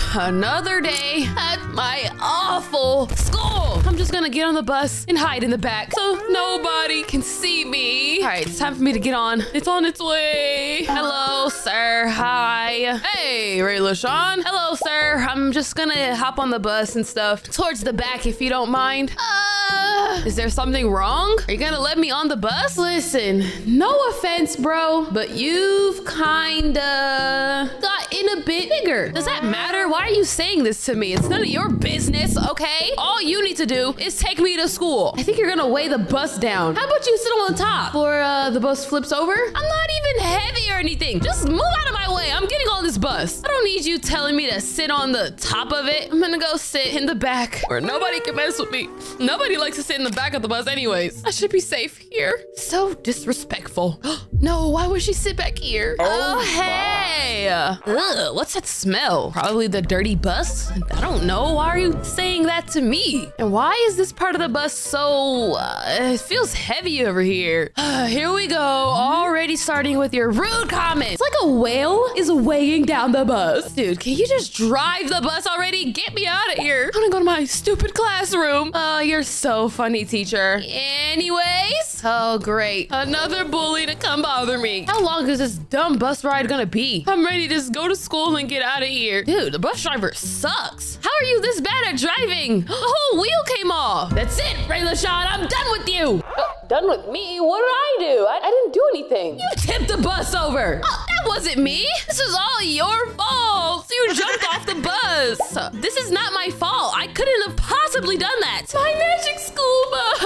Another day at my awful school. I'm just gonna get on the bus and hide in the back so nobody can see me. All right, it's time for me to get on. It's on its way. Hello, sir. Hi. Hey, Ray LaShawn. Hello, sir. I'm just gonna hop on the bus and stuff towards the back if you don't mind. Is there something wrong? Are you gonna let me on the bus? Listen, no offense, bro, but you've kinda gotten a bit bigger. Does that matter? Why are you saying this to me? It's none of your business, okay? All you need to do is take me to school. I think you're gonna weigh the bus down. How about you sit on the top before the bus flips over? I'm not even heavy or anything. Just move out of my way. I'm getting on this bus. I don't need you telling me to sit on the top of it. I'm gonna go sit in the back where nobody can mess with me. Nobody likes to sit in the back of the bus anyways. I should be safe here. So disrespectful. No, why would she sit back here? Oh, hey. Ugh, what's that smell? Probably the dirty bus? I don't know. Why are you saying that to me? And why is this part of the bus so, it feels heavy over here. Here we go. Already starting with your rude comments. It's like a whale is weighing down the bus. Dude, can you just drive the bus already? Get me out of here. I want to go to my stupid classroom. You're so funny, teacher. Anyways, oh great. Another bully to come bother me. How long is this dumb bus ride gonna be? I'm ready to just go to school and get out of here. Dude, the bus driver sucks. How are you this bad at driving? The whole wheel came off. That's it, Ray LaShawn. I'm done with you. Done with me? What did I do? I didn't do anything. You tipped the bus over. Oh, that wasn't me. This is all your fault. You jumped off the bus. This is not my fault. I couldn't have possibly done that. My magic school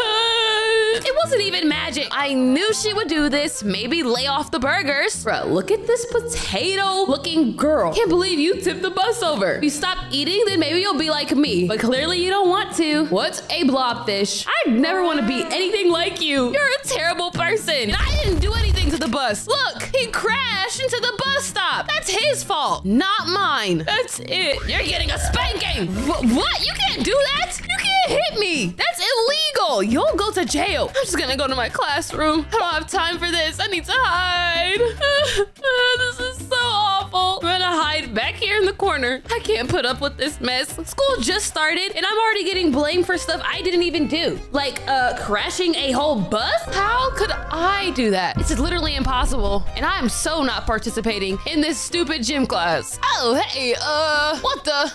bus. It wasn't even magic. I knew she would do this. Maybe lay off the burgers. Bro, look at this potato-looking girl. Can't believe you tipped the bus over. If you stop eating, then maybe you'll be like me. But clearly you don't want to. What's a blobfish? I never want to be anything like you. You're a terrible person. And I didn't do anything to the bus. Look, he crashed into the bus stop. That's his fault, not mine. That's it. You're getting a spanking. What? You can't do that. You can't hit me. That's illegal. You'll go to jail. I'm just gonna go to my classroom. I don't have time for this. I need to hide. This is so awful. I'm gonna hide back here in the corner. I can't put up with this mess. School just started and I'm already getting blamed for stuff I didn't even do. Like crashing a whole bus? How could I do that? It's literally impossible. And I am so not participating in this stupid gym class. Oh, hey, what the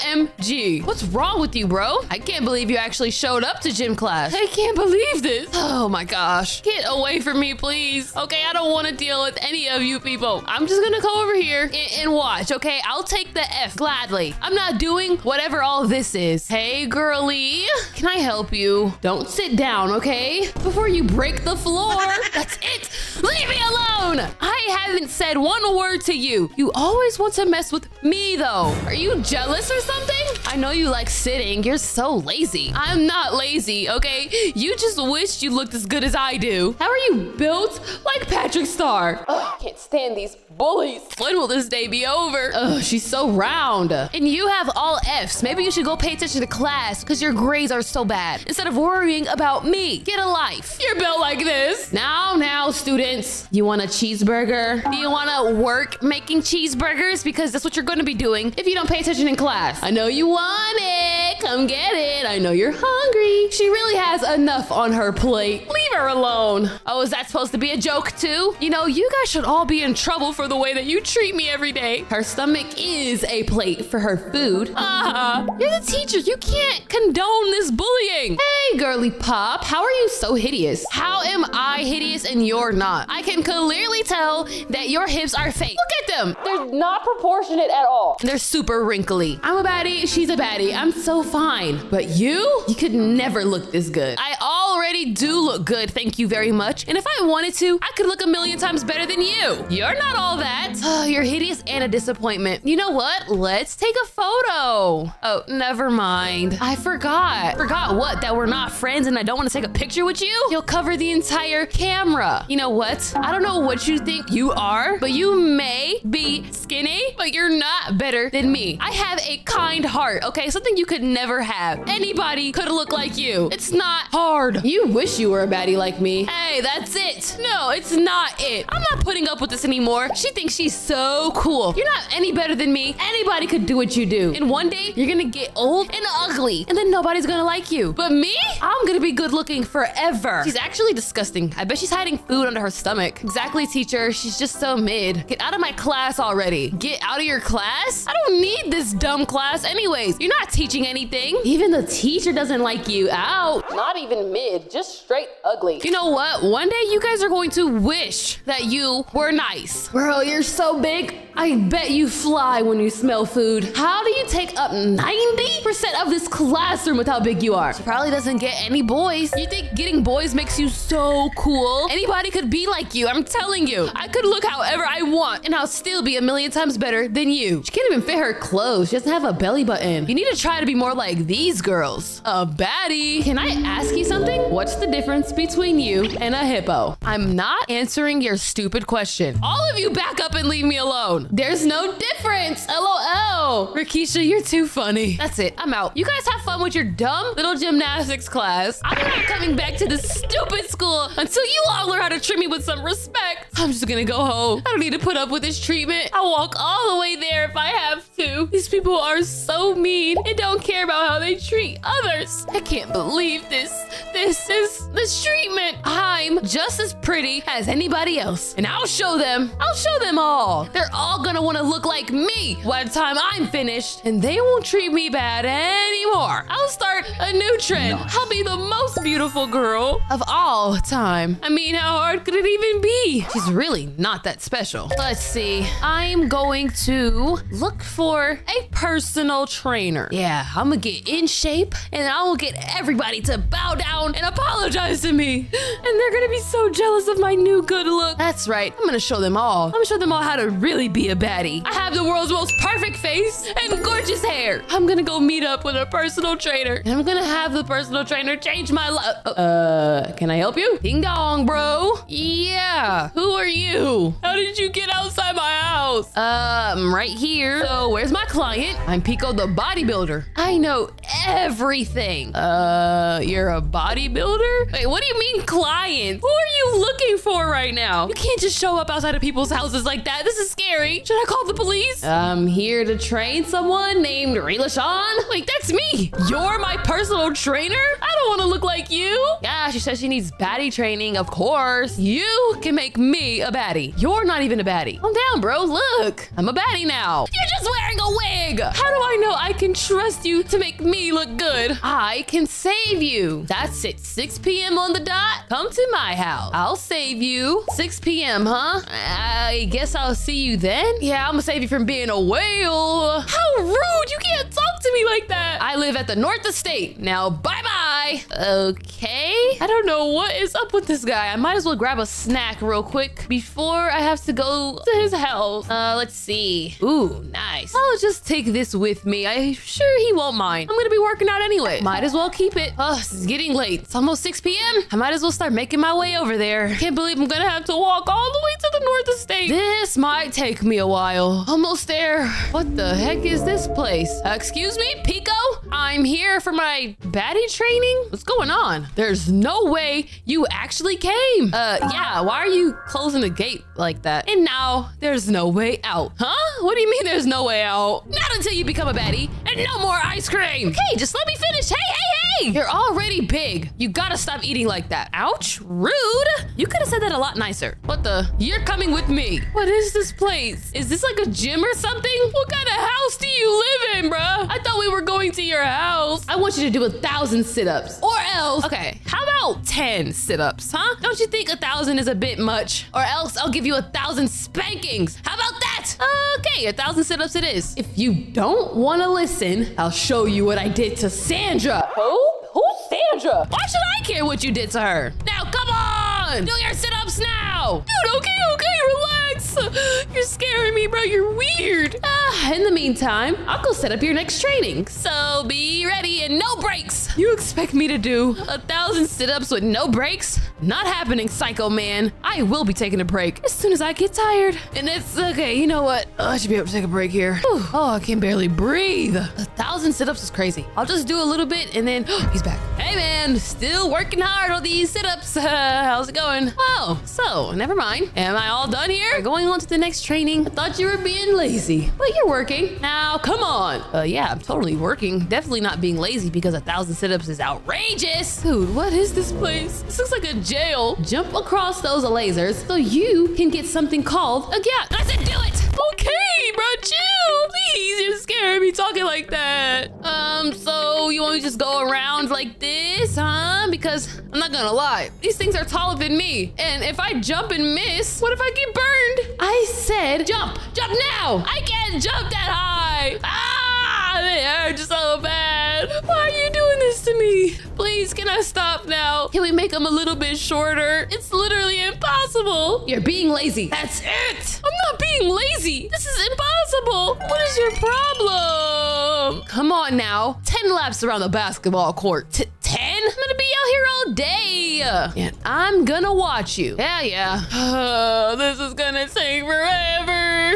OMG? What's wrong with you, bro? I can't believe you actually showed up to gym class. I can't believe this. Oh my gosh. Get away from me, please. Okay, I don't want to deal with any of you people. I'm just gonna go over here and watch, okay? I'll take the F gladly. I'm not doing whatever all this is. Hey, girly, can I help you? Don't sit down, okay? Before you break the floor. That's it. Leave me alone. I haven't said one word to you. You always want to mess with me, though. Are you jealous or something? I know you like sitting. You're so lazy. I'm not lazy, okay? You just wished you looked as good as I do. How are you built like Patrick Star? Ugh, I can't stand these bullies. When will this day be over? Ugh, she's so round. And you have all Fs. Maybe you should go pay attention to class because your grades are so bad instead of worrying about me. Get a life. You're built like this. Now, students, you want a cheeseburger? Do you want to work making cheeseburgers? Because that's what you're going to be doing if you don't pay attention in class. I know you want it. Come get it. I know you're hungry. She really has enough on her plate. Leave her alone. Oh, is that supposed to be a joke too? You know, you guys should all be in trouble for the way that you treat me every day. Her stomach is a plate for her food. You're the teacher. You can't condone this bullying. Hey, girly pop. How are you so hideous? How am I hideous and you're not? I can clearly tell that your hips are fake. Look at them. They're not proportionate at all. They're super wrinkly. I'm a baddie. She's a baddie. I'm so fine. But you could never look this good. I already do look good. Thank you very much. And if I wanted to, I could look a million times better than you. You're not all that. You're hideous and a disappointment. You know what? Let's take a photo. Oh, never mind. I forgot. Forgot what? That we're not friends and I don't want to take a picture with you? You'll cover the entire camera. You know what? I don't know what you think you are, but you may be skinny, but you're not better than me. I have a kind heart, okay? Something you could never have. Anybody could look like you. It's not hard. You You wish you were a baddie like me. Hey, that's it. No, it's not it. I'm not putting up with this anymore. She thinks she's so cool. You're not any better than me. Anybody could do what you do. And one day, you're gonna get old and ugly, and then nobody's gonna like you. But me? I'm gonna be good looking forever. She's actually disgusting. I bet she's hiding food under her stomach. Exactly, teacher. She's just so mid. Get out of my class already. Get out of your class? I don't need this dumb class anyways. You're not teaching anything. Even the teacher doesn't like you. Out. Not even mid, just straight ugly. You know what? One day you guys are going to wish that you were nice. Bro, you're so big. I bet you fly when you smell food. How do you take up 90% of this classroom with how big you are? She probably doesn't get any boys. You think getting boys makes you so cool? Anybody could be like you, I'm telling you. I could look however I want and I'll still be a million times better than you. She can't even fit her clothes. She doesn't have a belly button. You need to try to be more like these girls. A baddie. Can I ask you something? What's the difference between you and a hippo? I'm not answering your stupid question. All of you back up and leave me alone. There's no difference. LOL. Rakisha, you're too funny. That's it. I'm out. You guys have fun with your dumb little gymnastics class. I'm not coming back to this stupid school until you all learn how to treat me with some respect. I'm just gonna go home. I don't need to put up with this treatment. I'll walk all the way there if I have to. These people are so mean and don't care about how they treat others. I can't believe this. This treatment. I'm just as pretty as anybody else, and I'll show them. I'll show them all. They're all gonna want to look like me by the time I'm finished, and they won't treat me bad anymore. I'll start a new trend. I'll be the most beautiful girl of all time. I mean, how hard could it even be? She's really not that special. Let's see. I'm going to look for a personal trainer. Yeah, I'm gonna get in shape, and I will get everybody to bow down and apologize to me. And they're gonna be so jealous of my new good look. That's right. I'm gonna show them all. I'm gonna show them all how to really be a baddie. I have the world's most perfect face and gorgeous hair. I'm gonna go meet up with a personal trainer, and I'm gonna have the personal trainer change my life. Can I help you? Ding dong, bro. Yeah. Who are you? How did you get outside my house? I'm right here. So where's my client? I'm Pico the bodybuilder. I know everything. You're a bodybuilder? Wait, what do you mean client? Who are you looking for right now? You can't just show up outside of people's houses like that. This is scary. Should I call the police? I'm here to train someone named Rilashawn. Wait, that's me. You're my personal trainer? I don't want to look like you. Yeah, she says she needs baddie training. Of course. You can make me a baddie. You're not even a baddie. Calm down, bro. Look, I'm a baddie now. You're just wearing a wig. How do I know I can trust you to make me look good? I can save you. That's it. 6 p.m. on the dot. Come to my house. I'll save you. 6 p.m., huh? I guess I'll see you then. Yeah, I'm gonna save you from being a whale. How rude. You can't talk to me like that. I live at the North Estate. Now, bye-bye. Okay. I don't know what is up with this guy. I might as well grab a snack real quick before I have to go to his house. Let's see. Ooh, nice. I'll just take this with me. I'm sure he won't mind. I'm gonna be working out anyway. Might as well keep it. Oh, it's getting late. It's almost 6 p.m. I might as well start making my way over there. Can't believe I'm gonna have to walk all the way to the North Estate. This might take me a while. Almost there. What the heck is this place? Excuse me, Pico? I'm here for my baddie training? What's going on? There's no way you actually came. Yeah, why are you closing the gate like that? And now there's no way out. Huh? What do you mean there's no way out? Not until you become a baddie, and no more ice cream. Okay, just let me finish. Hey! You're already big. You gotta stop eating like that. Ouch, rude. You could have said that a lot nicer. What the? You're coming with me. What is this place? Is this like a gym or something? What kind of house do you live in, bruh? I thought we were going to your house. I want you to do 1,000 sit-ups, or else. Okay, how about 10 sit-ups, huh? Don't you think 1,000 is a bit much? Or else I'll give you 1,000 spankings. How about that? Okay, 1,000 sit-ups it is. If you don't want to listen, I'll show you what I did to Sandra. Who? Who's Sandra? Why should I care what you did to her? Now, come on! Do your sit-ups now! Dude, okay, relax. breaks. You're scaring me, bro. You're weird. In the meantime, I'll go set up your next training. So be ready and no breaks. You expect me to do 1,000 sit-ups with no breaks? Not happening, psycho man. I will be taking a break as soon as I get tired. And it's okay, you know what? I should be able to take a break here. Whew. Oh, I can barely breathe. 1,000 sit-ups is crazy. I'll just do a little bit and then he's back. Hey man, still working hard on these sit-ups. How's it going? Oh, so never mind. Am I all done here? Going on to the next training. I thought you were being lazy, but you're working. Now, come on. Yeah, I'm totally working. Definitely not being lazy because 1,000 sit-ups is outrageous. Dude, what is this place? This looks like a jail. Jump across those lasers so you can get something called a gap. I said do it. Okay, bro, chill. Please, you're scaring me talking like that. So you want me to just go around like this, huh? Because I'm not gonna lie, these things are taller than me. And if I jump and miss, what if I get burned? I said jump now. I can't jump that high. It hurts so bad. Why are you doing this to me? Please, can I stop now? Can we make them a little bit shorter? It's literally impossible. You're being lazy. That's it. I'm not being lazy. This is impossible. What is your problem? Come on now. 10 laps around the basketball court. 10? I'm gonna be out here all day. And I'm gonna watch you. Yeah. This is gonna take forever.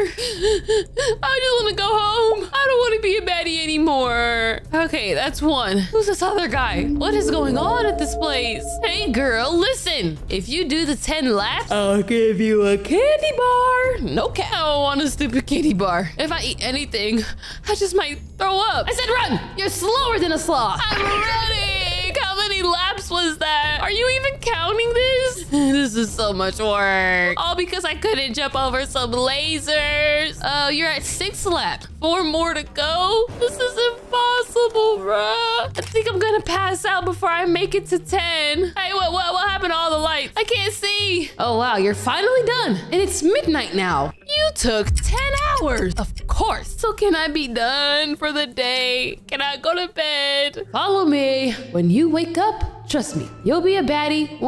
I just wanna go home. I don't wanna be a baddie anymore. Okay, that's one. Who's this other guy? What is going on at this place? Hey girl, listen. If you do the 10 laps, I'll give you a candy bar. No cap. I don't want a stupid candy bar. If I eat anything, I just might throw up. I said run. You're slower than a sloth. I'm running. How many laps was that? Are you even counting this? This is so much work. All because I couldn't jump over some lasers. Oh, you're at 6 laps. 4 more to go? This is impossible, bruh. I think I'm gonna pass out before I make it to 10. Hey, what happened to all the lights? I can't see. Oh, wow, you're finally done. And it's midnight now. You took 10 hours. Of course. So can I be done for the day? Can I go to bed? Follow me. When you wake up, trust me, you'll be a baddie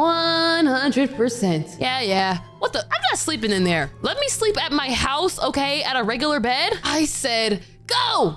100%. Yeah. What the? I'm not sleeping in there. Let me sleep at my house, okay? At a regular bed? I said, go!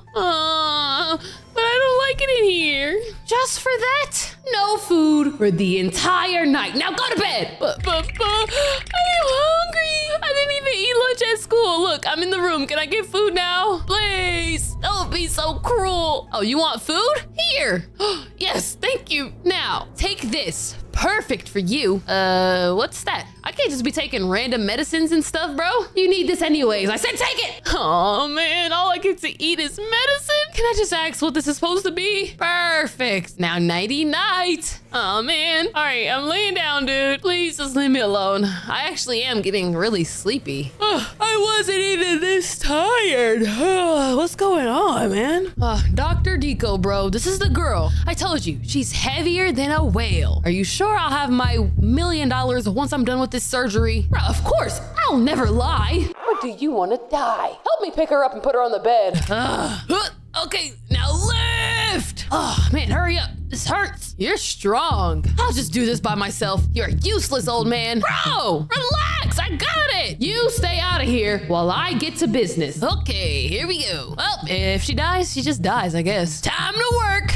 But I don't like it in here. Just for that, no food for the entire night. Now go to bed. But, I am hungry. I didn't even eat lunch at school. Look, I'm in the room. Can I get food now? Please. Don't be so cruel. Oh, you want food? Here. Yes, thank you. Now, take this. Perfect for you. What's that? I can't just be taking random medicines and stuff, bro. You need this anyways. I said take it. Oh man, all I get to eat is medicine. Can I just ask what this is supposed to be? Perfect. Now nighty night. Oh man. All right, I'm laying down, dude. Please just leave me alone. I actually am getting really sleepy. I wasn't even this tired. What's going on, man? Dr. Deco, bro. This is the girl. I told you, she's heavier than a whale. Are you sure I'll have my $1 million once I'm done with this surgery? Bro, of course. I'll never lie. Or do you want to die? Help me pick her up and put her on the bed. Okay, now lift. Oh, man, hurry up. This hurts. You're strong. I'll just do this by myself. You're useless, old man. Bro, relax. I got it. You stay out of here while I get to business. Okay, here we go. Well, if she dies, she just dies, I guess. Time to work.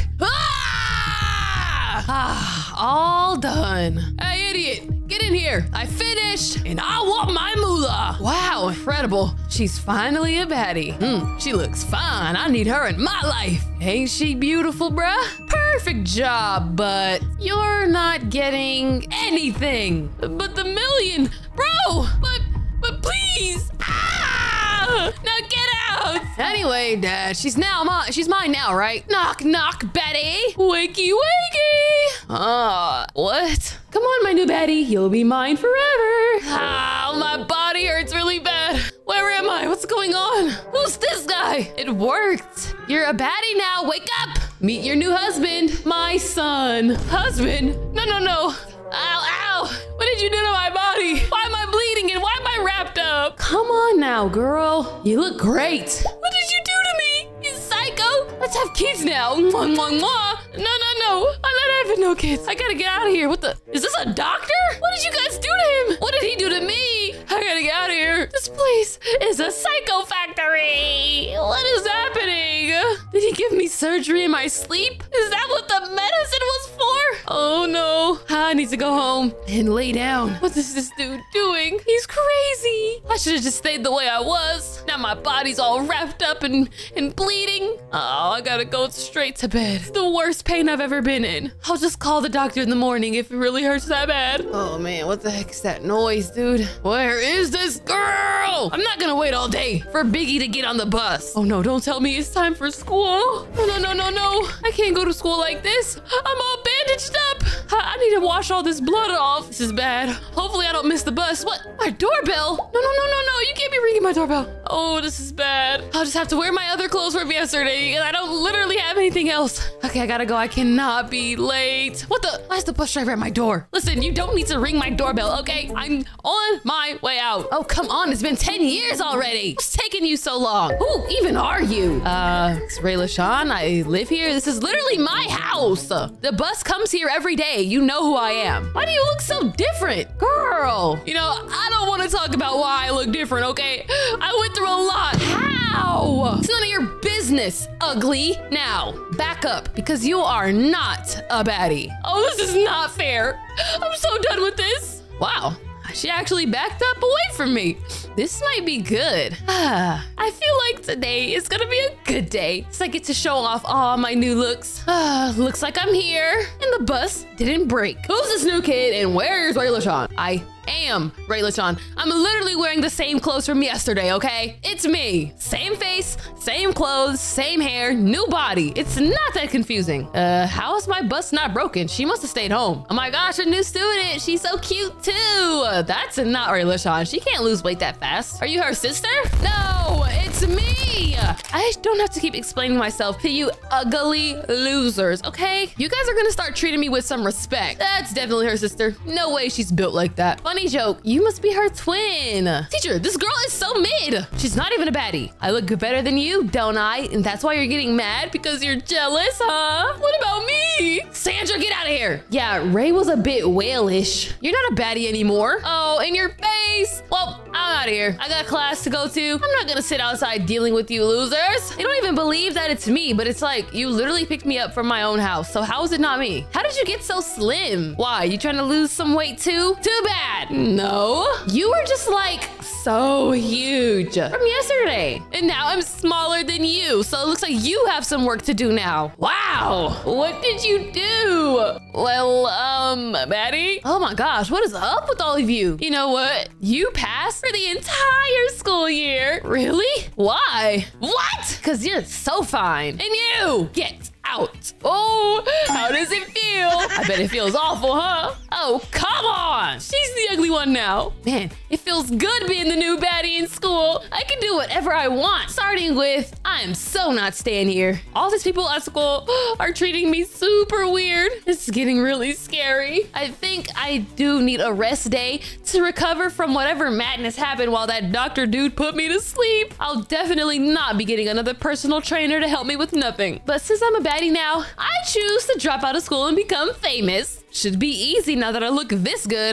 All done. Hey, idiot, get in here. I finished, and I want my moolah. Wow, incredible. She's finally a baddie. She looks fine. I need her in my life. Ain't she beautiful, bruh? Perfect job, but you're not getting anything. But the million, bro, but please. Now get out. Anyway, Dad, she's mine now, right? Knock, knock, Betty. Wakey, wakey. What? Come on, my new Betty. You'll be mine forever. My body hurts really bad. Where am I? What's going on? Who's this guy? It worked. You're a baddie now. Wake up. Meet your new husband. My son. Husband? No. Ow. What did you do to my body? Why am I bleeding and why am I wrapped up? Come on now, girl. You look great. What did you do to me? You psycho. Let's have kids now. Mwah, mwah, mwah. No. I'm not having no kids. I gotta get out of here. What the? Is this a doctor? What did you guys do to him? What did he do to me? I gotta get out of here. This place is a psycho factory. What is happening? Did he give me surgery in my sleep? Is that what the medicine was for? Oh no, I need to go home and lay down. What is this dude doing? He's crazy. I should have just stayed the way I was. Now my body's all wrapped up and bleeding. Oh, I gotta go straight to bed. It's the worst pain I've ever been in. I'll just call the doctor in the morning if it really hurts that bad. Oh man, what the heck is that noise, dude? Where is this girl? I'm not gonna wait all day for Biggie to get on the bus. Oh no, don't tell me it's time for school. No. I can't go to school like this. I'm all bandaged up. I need to wash all this blood off. This is bad. Hopefully I don't miss the bus. What? My doorbell? No. You can't be ringing my doorbell. Oh, this is bad. I'll just have to wear my other clothes from yesterday and I don't literally have anything else. Okay, I gotta go. I cannot be late. What the? Why is the bus driver at my door? Listen, you don't need to ring my doorbell, okay? I'm on my way out. Oh, come on. It's been 10 years already. What's taking you so long? Who even are you? It's Ray LaShawn. I live here. This is literally my house. The bus comes here every day. You know who I am. Why do you look so different? Girl, you know, I don't want to talk about why I look different, okay? I went through a lot. How? It's none of your business, ugly. Now, back up because you are not a baddie. Oh, this is not fair. I'm so done with this. Wow. She actually backed up away from me. This might be good. I feel like today is gonna be a good day. So I get to show off all my new looks. Looks like I'm here and the bus didn't break. Who's this new kid and where's Ray LaShawn? I am Ray LaShawn. I'm literally wearing the same clothes from yesterday, okay? It's me. Same face, same clothes, same hair, new body. It's not that confusing. How is my bus not broken? She must have stayed home. Oh my gosh, a new student. She's so cute too. That's not Ray LaShawn. She can't lose weight that fast. Are you her sister? No, it's me. I don't have to keep explaining myself to you ugly losers, okay? You guys are gonna start treating me with some respect. That's definitely her sister. No way she's built like that. Funny joke, you must be her twin. Teacher, this girl is so mid. She's not even a baddie. I look better than you, don't I? And that's why you're getting mad because you're jealous, huh? What about me? Sandra, get out of here. Yeah, Ray was a bit whalish. You're not a baddie anymore. Oh, in your face. Well, I'm out of here. I got class to go to. I'm not gonna sit outside dealing with you losers. They don't even believe that it's me, but it's like you literally picked me up from my own house. So how is it not me? How did you get so slim? Why, you trying to lose some weight too? Too bad. No, you were just like so huge from yesterday. And now I'm smaller than you. So it looks like you have some work to do now. Wow, what did you do? Well, Maddie? Oh my gosh, what is up with all of you? You know what? You passed for the entire school year. Really? Why? What? Because you're so fine. And you, get out. Oh, how does it feel? I bet it feels awful, huh? Oh, come on. She's the ugly one now. Man, it feels good being the new baddie in school. I can do whatever I want. Starting with, I am so not staying here. All these people at school are treating me super weird. It's getting really scary. I think I do need a rest day to recover from whatever madness happened while that doctor dude put me to sleep. I'll definitely not be getting another personal trainer to help me with nothing. But since I'm a baddie now, I choose to drop out of school and become famous. Should be easy now that I look this good.